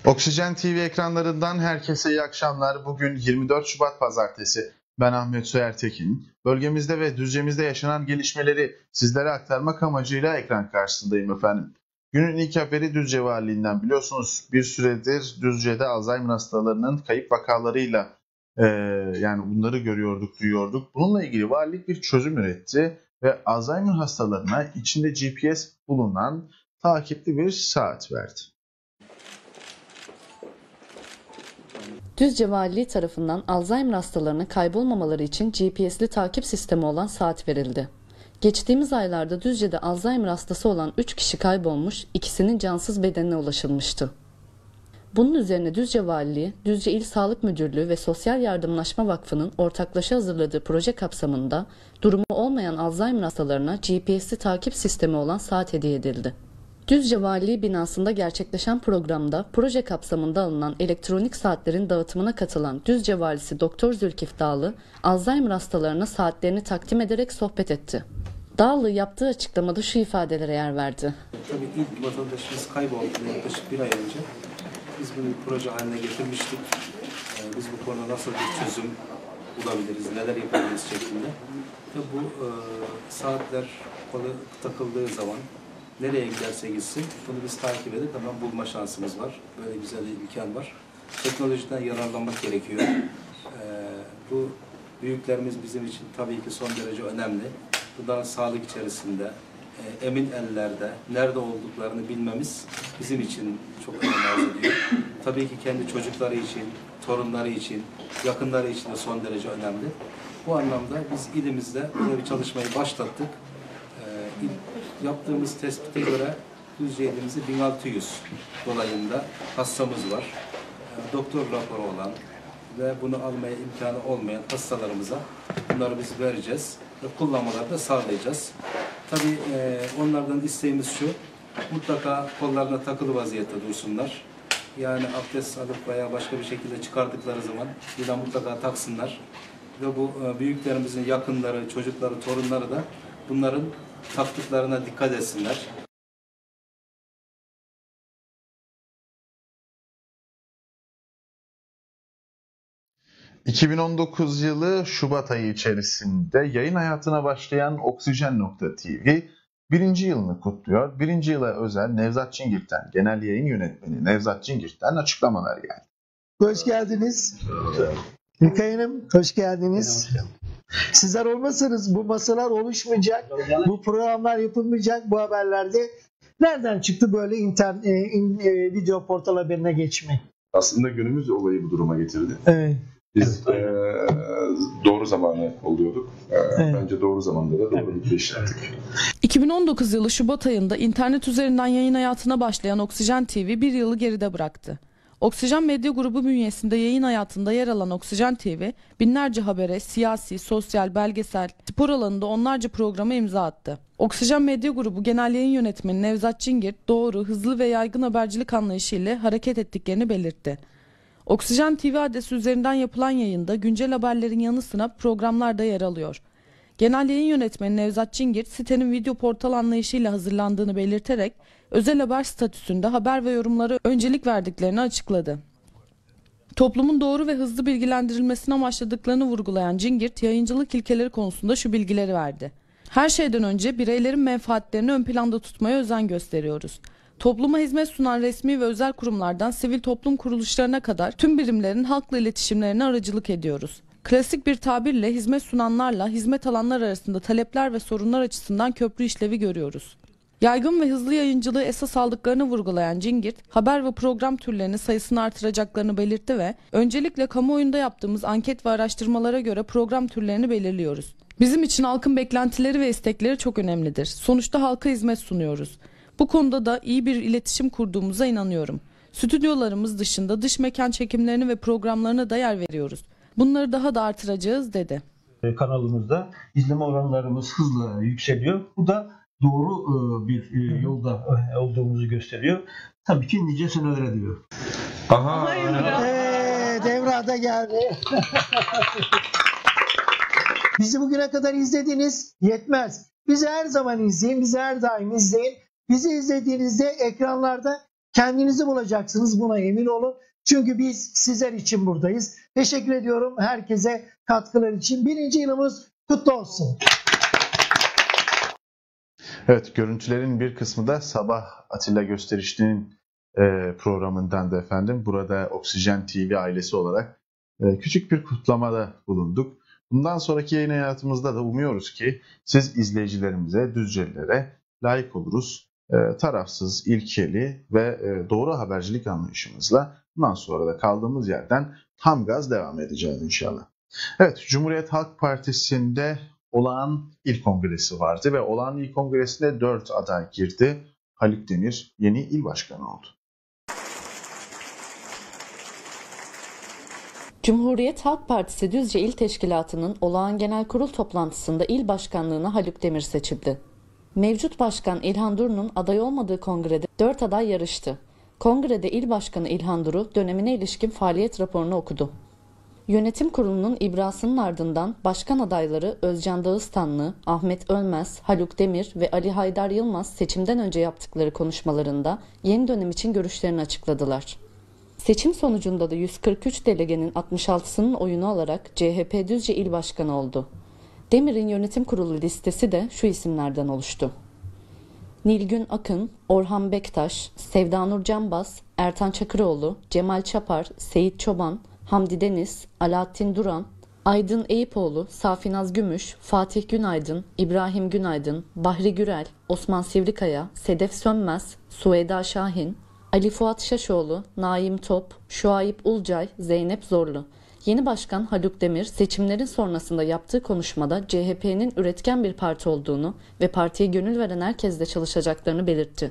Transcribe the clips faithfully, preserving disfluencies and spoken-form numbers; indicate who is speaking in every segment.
Speaker 1: Oksijen T V ekranlarından herkese iyi akşamlar. Bugün yirmi dört Şubat Pazartesi. Ben Ahmet Soyertekin. Bölgemizde ve Düzce'mizde yaşanan gelişmeleri sizlere aktarmak amacıyla ekran karşısındayım efendim. Günün ilk haberi Düzce Valiliğinden. Biliyorsunuz bir süredir Düzce'de Alzheimer hastalarının kayıp vakalarıyla e, yani bunları görüyorduk, duyuyorduk. Bununla ilgili valilik bir çözüm üretti ve Alzheimer hastalarına içinde G P S bulunan takipli bir saat verdi.
Speaker 2: Düzce Valiliği tarafından Alzheimer hastalarına kaybolmamaları için G P S'li takip sistemi olan saat verildi. Geçtiğimiz aylarda Düzce'de Alzheimer hastası olan üç kişi kaybolmuş, ikisinin cansız bedenine ulaşılmıştı. Bunun üzerine Düzce Valiliği, Düzce İl Sağlık Müdürlüğü ve Sosyal Yardımlaşma Vakfı'nın ortaklaşa hazırladığı proje kapsamında durumu olmayan Alzheimer hastalarına G P S'li takip sistemi olan saat hediye edildi. Düzce Valiliği binasında gerçekleşen programda proje kapsamında alınan elektronik saatlerin dağıtımına katılan Düzce Valisi Doktor Zülkif Dağlı, Alzheimer hastalarına saatlerini takdim ederek sohbet etti. Dağlı yaptığı açıklamada şu ifadelere yer verdi.
Speaker 3: Tabii ilk vatandaşımız kayboldu yaklaşık bir ay önce. Biz bunu proje haline getirmiştik. Biz bu konuda nasıl bir çözüm bulabiliriz, neler yapabiliriz şeklinde. Ve bu e, saatler kolu takıldığı zaman nereye giderse gitsin, bunu biz takip edip hemen bulma şansımız var. Böyle güzel bir imkan var. Teknolojiden yararlanmak gerekiyor. Ee, bu büyüklerimiz bizim için tabii ki son derece önemli. Bunların sağlık içerisinde, e, emin ellerde, nerede olduklarını bilmemiz bizim için çok önem arz ediyor. Tabii ki kendi çocukları için, torunları için, yakınları için de son derece önemli. Bu anlamda biz ilimizde böyle bir çalışmayı başlattık. İlk yaptığımız tespite göre Düzce ilimizde bin altı yüz dolayında hastamız var. Doktor raporu olan ve bunu almaya imkanı olmayan hastalarımıza bunları biz vereceğiz ve kullanmalarını da sağlayacağız. Tabii e, onlardan isteğimiz şu, mutlaka kollarına takılı vaziyette dursunlar. Yani abdest alıp veya başka bir şekilde çıkardıkları zaman bir de mutlaka taksınlar. Ve bu e, büyüklerimizin yakınları, çocukları, torunları da bunların taktıklarına dikkat etsinler.
Speaker 1: iki bin on dokuz yılı Şubat ayı içerisinde yayın hayatına başlayan Oksijen nokta T V birinci yılını kutluyor. Birinci yıla özel Nevzat Cingirt'ten, genel yayın yönetmeni Nevzat Cingirt'ten açıklamalar geldi.
Speaker 4: Hoş geldiniz. İlkay Hanım, hoş geldiniz. Sizler olmasanız bu masalar oluşmayacak, bu programlar yapılmayacak, bu haberlerde nereden çıktı böyle internet, e, in, e, video portal haberine geçmek?
Speaker 5: Aslında günümüz olayı bu duruma getirdi.
Speaker 4: Evet.
Speaker 5: Biz evet. e, doğru zamanı oluyorduk. E, evet. Bence doğru zamanda da doğru bir iş yaptık.
Speaker 6: iki bin on dokuz yılı Şubat ayında internet üzerinden yayın hayatına başlayan Oksijen T V bir yılı geride bıraktı. Oksijen Medya Grubu bünyesinde yayın hayatında yer alan Oksijen T V, binlerce habere, siyasi, sosyal, belgesel, spor alanında onlarca programa imza attı. Oksijen Medya Grubu Genel Yayın Yönetmeni Nevzat Cingir, doğru, hızlı ve yaygın habercilik anlayışı ile hareket ettiklerini belirtti. Oksijen T V adresi üzerinden yapılan yayında güncel haberlerin yanı sıra programlar da yer alıyor. Genel Yayın Yönetmeni Nevzat Cingir, sitenin video portal anlayışıyla hazırlandığını belirterek, özel haber statüsünde haber ve yorumlara öncelik verdiklerini açıkladı. Toplumun doğru ve hızlı bilgilendirilmesini amaçladıklarını vurgulayan Cingir, yayıncılık ilkeleri konusunda şu bilgileri verdi. Her şeyden önce bireylerin menfaatlerini ön planda tutmaya özen gösteriyoruz. Topluma hizmet sunan resmi ve özel kurumlardan sivil toplum kuruluşlarına kadar tüm birimlerin halkla iletişimlerine aracılık ediyoruz. Klasik bir tabirle hizmet sunanlarla hizmet alanlar arasında talepler ve sorunlar açısından köprü işlevi görüyoruz. Yaygın ve hızlı yayıncılığı esas aldıklarını vurgulayan Cingir, haber ve program türlerinin sayısını artıracaklarını belirtti ve öncelikle kamuoyunda yaptığımız anket ve araştırmalara göre program türlerini belirliyoruz. Bizim için halkın beklentileri ve istekleri çok önemlidir. Sonuçta halka hizmet sunuyoruz. Bu konuda da iyi bir iletişim kurduğumuza inanıyorum. Stüdyolarımız dışında dış mekan çekimlerini ve programlarına da yer veriyoruz. Bunları daha da artıracağız dedi.
Speaker 4: Kanalımızda izleme oranlarımız hızla yükseliyor. Bu da doğru bir yolda olduğumuzu gösteriyor. Tabii ki nice seneler diyor.
Speaker 5: Aha.
Speaker 4: Eee Devra da geldi. Bizi bugüne kadar izlediniz yetmez. Bizi her zaman izleyin, bizi her daim izleyin. Bizi izlediğinizde ekranlarda kendinizi bulacaksınız, buna emin olun. Çünkü biz sizler için buradayız. Teşekkür ediyorum herkese katkılar için. Birinci yılımız kutlu olsun.
Speaker 1: Evet, görüntülerin bir kısmı da Sabah Atilla Gösterişli'nin e, programından da efendim. Burada Oksijen T V ailesi olarak e, küçük bir kutlamada bulunduk. Bundan sonraki yayın hayatımızda da umuyoruz ki siz izleyicilerimize, Düzcelilere layık oluruz. E, tarafsız, ilkeli ve e, doğru habercilik anlayışımızla bundan sonra da kaldığımız yerden tam gaz devam edeceğiz inşallah. Evet, Cumhuriyet Halk Partisi'nde olağan il kongresi vardı ve olağan il kongresine dört aday girdi. Haluk Demir yeni il başkanı oldu.
Speaker 2: Cumhuriyet Halk Partisi Düzce İl Teşkilatı'nın olağan genel kurul toplantısında il başkanlığına Haluk Demir seçildi. Mevcut başkan İlhan Duru'nun aday olmadığı kongrede dört aday yarıştı. Kongrede il başkanı İlhan Duru dönemine ilişkin faaliyet raporunu okudu. Yönetim kurulunun ibrasının ardından başkan adayları Özcan Dağıstanlı, Ahmet Ölmez, Haluk Demir ve Ali Haydar Yılmaz seçimden önce yaptıkları konuşmalarında yeni dönem için görüşlerini açıkladılar. Seçim sonucunda da yüz kırk üç delegenin altmış altısının oyunu alarak C H P Düzce İl Başkanı oldu. Demir'in yönetim kurulu listesi de şu isimlerden oluştu: Nilgün Akın, Orhan Bektaş, Sevdanur Canbaz, Ertan Çakıroğlu, Cemal Çapar, Seyit Çoban, Hamdi Deniz, Alaaddin Duran, Aydın Eyüpoğlu, Safinaz Gümüş, Fatih Günaydın, İbrahim Günaydın, Bahri Gürel, Osman Sivrikaya, Sedef Sönmez, Sueda Şahin, Ali Fuat Şaşoğlu, Naim Top, Şuayip Ulcay, Zeynep Zorlu. Yeni başkan Haluk Demir seçimlerin sonrasında yaptığı konuşmada C H P'nin üretken bir parti olduğunu ve partiye gönül veren herkesle çalışacaklarını belirtti.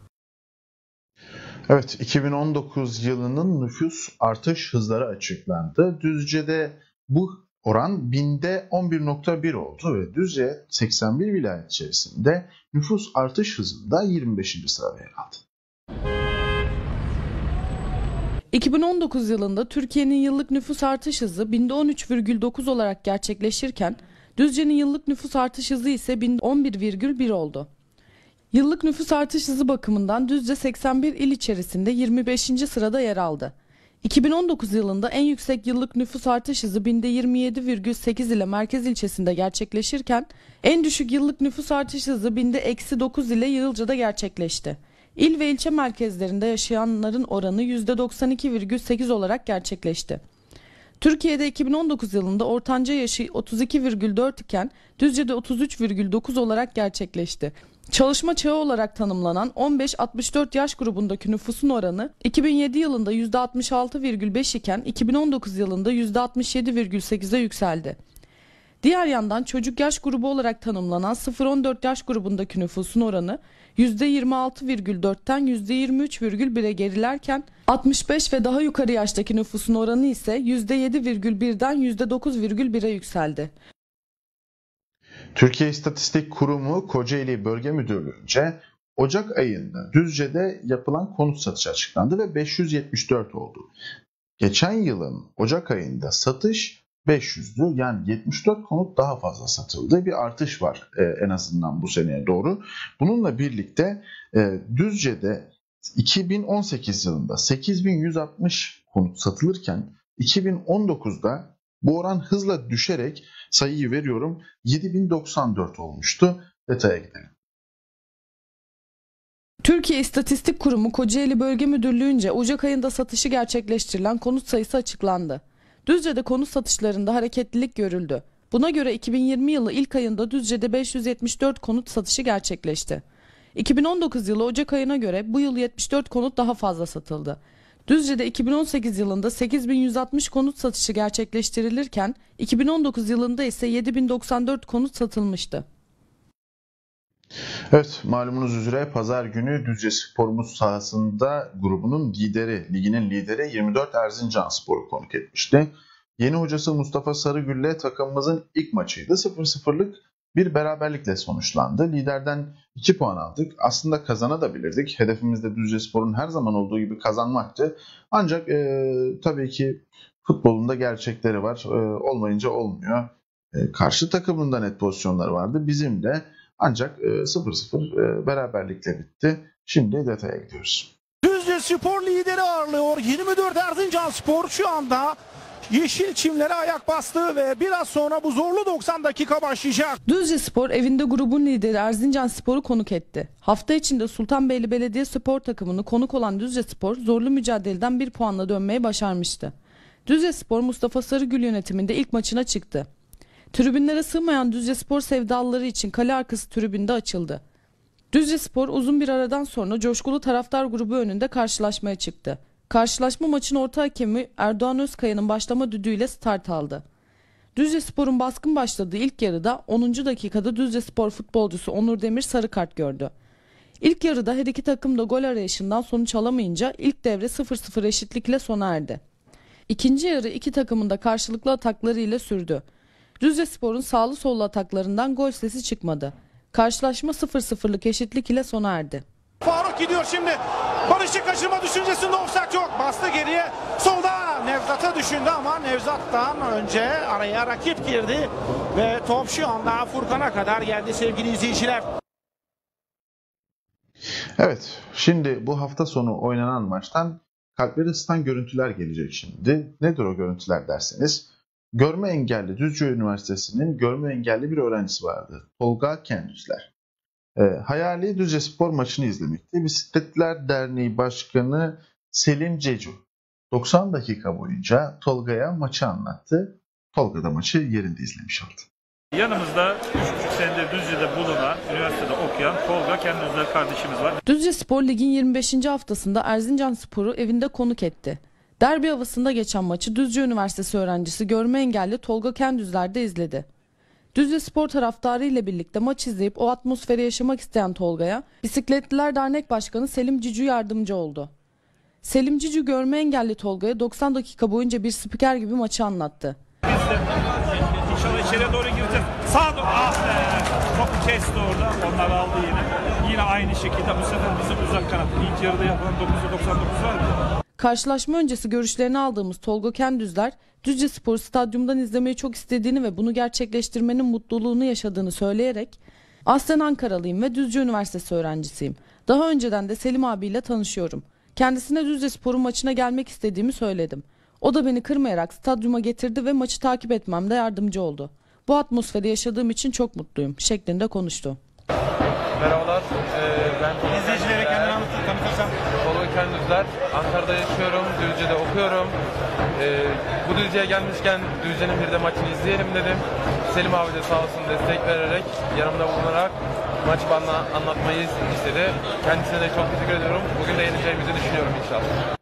Speaker 1: Evet, iki bin on dokuz yılının nüfus artış hızları açıklandı. Düzce'de bu oran binde on bir nokta bir oldu ve Düzce seksen bir vilayet içerisinde nüfus artış hızında yirmi beşinci sırada yer aldı.
Speaker 6: iki bin on dokuz yılında Türkiye'nin yıllık nüfus artış hızı binde on üç virgül dokuz olarak gerçekleşirken Düzce'nin yıllık nüfus artış hızı ise binde on bir virgül bir oldu. Yıllık nüfus artış hızı bakımından Düzce seksen bir il içerisinde yirmi beşinci sırada yer aldı. iki bin on dokuz yılında en yüksek yıllık nüfus artış hızı binde yirmi yedi virgül sekiz ile merkez ilçesinde gerçekleşirken en düşük yıllık nüfus artış hızı binde eksi dokuz ile Yığılca'da gerçekleşti. İl ve ilçe merkezlerinde yaşayanların oranı yüzde doksan iki virgül sekiz olarak gerçekleşti. Türkiye'de iki bin on dokuz yılında ortanca yaşı otuz iki virgül dört iken Düzce'de otuz üç virgül dokuz olarak gerçekleşti. Çalışma çağı olarak tanımlanan on beş altmış dört yaş grubundaki nüfusun oranı iki bin yedi yılında yüzde altmış altı virgül beş iken iki bin on dokuz yılında yüzde altmış yedi virgül sekize yükseldi. Diğer yandan çocuk yaş grubu olarak tanımlanan sıfır on dört yaş grubundaki nüfusun oranı yüzde yirmi altı virgül dörtten yüzde yirmi üç virgül bire gerilerken altmış beş ve daha yukarı yaştaki nüfusun oranı ise yüzde yedi virgül birden yüzde dokuz virgül bire yükseldi.
Speaker 1: Türkiye İstatistik Kurumu Kocaeli Bölge Müdürlüğü'nce Ocak ayında Düzce'de yapılan konut satışı açıklandı ve beş yüz yetmiş dört oldu. Geçen yılın Ocak ayında satış beş yüzdü, yani yetmiş dört konut daha fazla satıldı. Bir artış var e, en azından bu seneye doğru. Bununla birlikte e, Düzce'de iki bin on sekiz yılında sekiz bin yüz altmış konut satılırken iki bin on dokuzda bu oran hızla düşerek, sayıyı veriyorum, yedi bin doksan dört olmuştu. Detaya gidelim.
Speaker 6: Türkiye İstatistik Kurumu Kocaeli Bölge Müdürlüğü'nce Ocak ayında satışı gerçekleştirilen konut sayısı açıklandı. Düzce'de konut satışlarında hareketlilik görüldü. Buna göre iki bin yirmi yılı ilk ayında Düzce'de beş yüz yetmiş dört konut satışı gerçekleşti. iki bin on dokuz yılı Ocak ayına göre bu yıl yetmiş dört konut daha fazla satıldı. Düzce'de iki bin on sekiz yılında sekiz bin yüz altmış konut satışı gerçekleştirilirken iki bin on dokuz yılında ise yedi bin doksan dört konut satılmıştı.
Speaker 1: Evet, malumunuz üzere pazar günü Düzce Sporumuz sahasında grubunun lideri, liginin lideri yirmi dört Erzincanspor'u konuk etmişti. Yeni hocası Mustafa Sarıgül'le takımımızın ilk maçıydı. sıfır sıfırlık bir beraberlikle sonuçlandı. Liderden iki puan aldık. Aslında kazanabilirdik. Hedefimiz de Düzce Spor'un her zaman olduğu gibi kazanmaktı. Ancak e, tabii ki futbolun da gerçekleri var. E, olmayınca olmuyor. E, karşı takımın da net pozisyonları vardı. Bizim de. Ancak sıfır sıfır beraberlikle bitti. Şimdi detaya gidiyoruz.
Speaker 7: Düzce Spor lideri ağırlıyor. yirmi dört Erzincanspor şu anda yeşil çimlere ayak bastı ve biraz sonra bu zorlu doksan dakika başlayacak.
Speaker 6: Düzce Spor evinde grubun lideri Erzincanspor'u konuk etti. Hafta içinde Sultanbeyli Belediye Spor takımını konuk olan Düzce Spor zorlu mücadeleden bir puanla dönmeyi başarmıştı. Düzce Spor Mustafa Sarıgül yönetiminde ilk maçına çıktı. Tribünlere sığmayan Düzce Spor sevdalıları için kale arkası tribünde açıldı. Düzce Spor uzun bir aradan sonra coşkulu taraftar grubu önünde karşılaşmaya çıktı. Karşılaşma maçın orta hakemi Erdoğan Özkaya'nın başlama düdüğüyle start aldı. Düzce Spor'un baskın başladığı ilk yarıda onuncu dakikada Düzce Spor futbolcusu Onur Demir sarı kart gördü. İlk yarıda her iki takım da gol arayışından sonuç alamayınca ilk devre sıfır sıfır eşitlikle sona erdi. İkinci yarı iki takımın da karşılıklı atakları ile sürdü. Düzce Spor'un sağlı sollu ataklarından gol sesi çıkmadı. Karşılaşma sıfır sıfırlık eşitlik ile sona erdi.
Speaker 7: Faruk gidiyor şimdi. Barış'ı kaçırma düşüncesinde ofsayt yok. Bastı geriye. Solda Nevzat'a düşündü ama Nevzat'tan önce araya rakip girdi. Ve top şu anda Furkan'a kadar geldi sevgili izleyiciler.
Speaker 1: Evet, şimdi bu hafta sonu oynanan maçtan kalpleri ısıtan görüntüler gelecek şimdi. Nedir o görüntüler derseniz? Görme engelli Düzce Üniversitesi'nin görme engelli bir öğrencisi vardı. Tolga Kendüzler. E, hayali Düzce Spor maçını izlemekti. Bisikletler Derneği Başkanı Selim Cecu doksan dakika boyunca Tolga'ya maçı anlattı. Tolga da maçı yerinde izlemiş oldu.
Speaker 8: Yanımızda üç buçuk senedir Düzce'de bulunan, üniversitede okuyan Tolga Kendüzler kardeşimiz var.
Speaker 6: Düzce Spor Lig'in yirmi beşinci haftasında Erzincanspor'u evinde konuk etti. Derbi havasında geçen maçı Düzce Üniversitesi öğrencisi görme engelli Tolga Kendüzler de izledi. Düzce Spor taraftarı ile birlikte maç izleyip o atmosferi yaşamak isteyen Tolga'ya Bisikletliler Dernek Başkanı Selim Cicu yardımcı oldu. Selim Cicu görme engelli Tolga'ya doksan dakika boyunca bir spiker gibi maçı anlattı.
Speaker 8: Biz de inşallah içeriye doğru gireceğiz. Sağa doğru. Ah be! Topu kesti orada. Onlar aldı yine. Yine aynı şekilde bu sefer bizim uzak kanat. İlk yarıda yapılan dokuzda doksan dokuz var mı?
Speaker 6: Karşılaşma öncesi görüşlerini aldığımız Tolga Kendüzler, Düzce Spor'u stadyumdan izlemeyi çok istediğini ve bunu gerçekleştirmenin mutluluğunu yaşadığını söyleyerek, "Aslen Ankaralıyım ve Düzce Üniversitesi öğrencisiyim. Daha önceden de Selim abiyle tanışıyorum. Kendisine Düzce Spor'un maçına gelmek istediğimi söyledim. O da beni kırmayarak stadyuma getirdi ve maçı takip etmemde yardımcı oldu. Bu atmosferi yaşadığım için çok mutluyum," şeklinde konuştu.
Speaker 9: Merhabalar, ee, ben izleyicilere kendini anlatır, tanıtırsam. Tolga Kendüzler, Ankara'da yaşıyorum, Düzce'de okuyorum. Ee, bu Düzce'ye gelmişken Düzce'nin bir de maçını izleyelim dedim. Selim abi de sağ olsun destek vererek, yanımda bulunarak maçı bana anlatmayı istedi. Kendisine de çok teşekkür ediyorum. Bugün de yeneceğimizi düşünüyorum inşallah.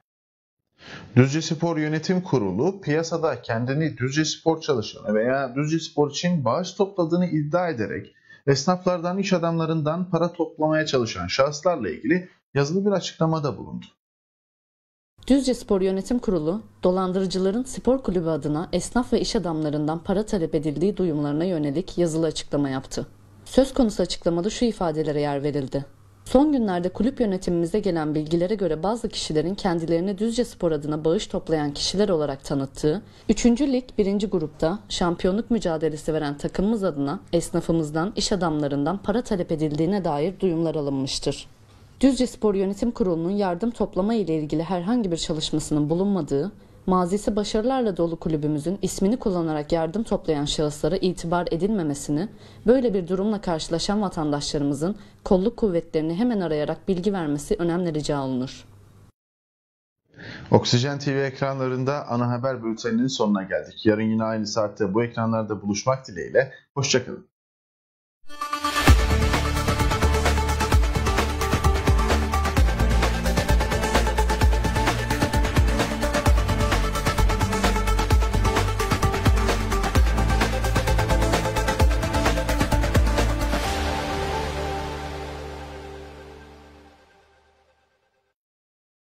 Speaker 1: Düzce Spor Yönetim Kurulu piyasada kendini Düzce Spor çalışanı veya Düzce Spor için bağış topladığını iddia ederek esnaflardan, iş adamlarından para toplamaya çalışan şahıslarla ilgili yazılı bir açıklamada bulundu.
Speaker 2: Düzce Spor Yönetim Kurulu, dolandırıcıların spor kulübü adına esnaf ve iş adamlarından para talep edildiği duyumlarına yönelik yazılı açıklama yaptı. Söz konusu açıklamada şu ifadelere yer verildi. Son günlerde kulüp yönetimimize gelen bilgilere göre bazı kişilerin kendilerini Düzce Spor adına bağış toplayan kişiler olarak tanıttığı, üçüncü Lig birinci grupta şampiyonluk mücadelesi veren takımımız adına esnafımızdan, iş adamlarından para talep edildiğine dair duyumlar alınmıştır. Düzce Spor Yönetim Kurulu'nun yardım toplama ile ilgili herhangi bir çalışmasının bulunmadığı, mazisi başarılarla dolu kulübümüzün ismini kullanarak yardım toplayan şahıslara itibar edilmemesini, böyle bir durumla karşılaşan vatandaşlarımızın kolluk kuvvetlerini hemen arayarak bilgi vermesi önemli rica olunur.
Speaker 1: Oksijen T V ekranlarında ana haber bülteninin sonuna geldik. Yarın yine aynı saatte bu ekranlarda buluşmak dileğiyle. Hoşça kalın.